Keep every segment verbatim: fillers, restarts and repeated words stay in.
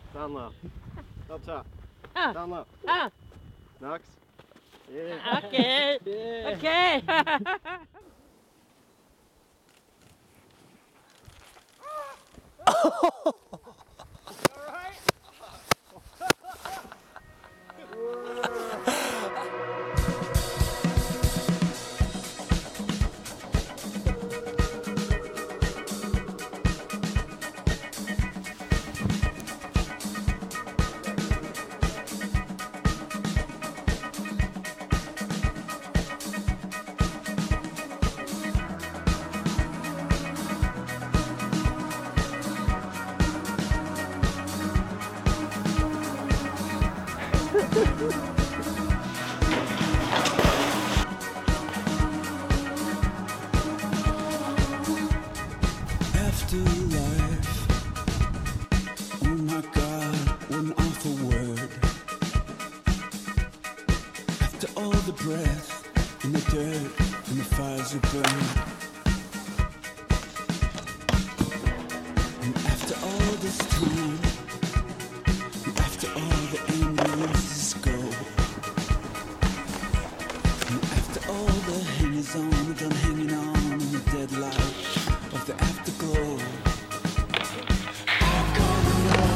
Down low. Up top. Ah. Down low. Ah. Nux. Yeah. Okay. Yeah. Okay. Afterlife. Oh my God, what an awful word. After all the breath and the dirt and the fires that burn, and after all this time, and after all the ambulances go, and after all the hangers on are done hanging on in the dead light of the afterglow, I'm gonna know.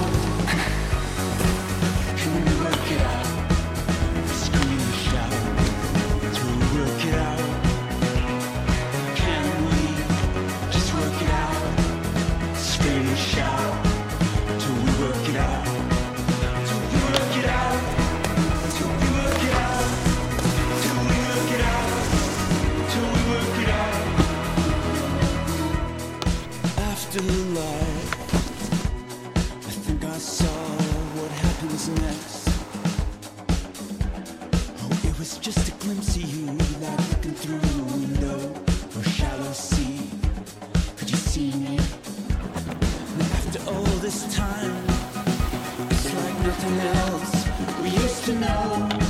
Can we work it out? Scream and shout till we work it out. Can we just work it out? Scream and shout till we work it out. Till we work it out. Till we work it out. Till we work it out. Till we work it out. Afterlife. I think I saw what happens next. Oh, it was just a glimpse of you, like looking through a window or a shallow sea. Could you see me? And after all this time, it's like nothing else we used to know.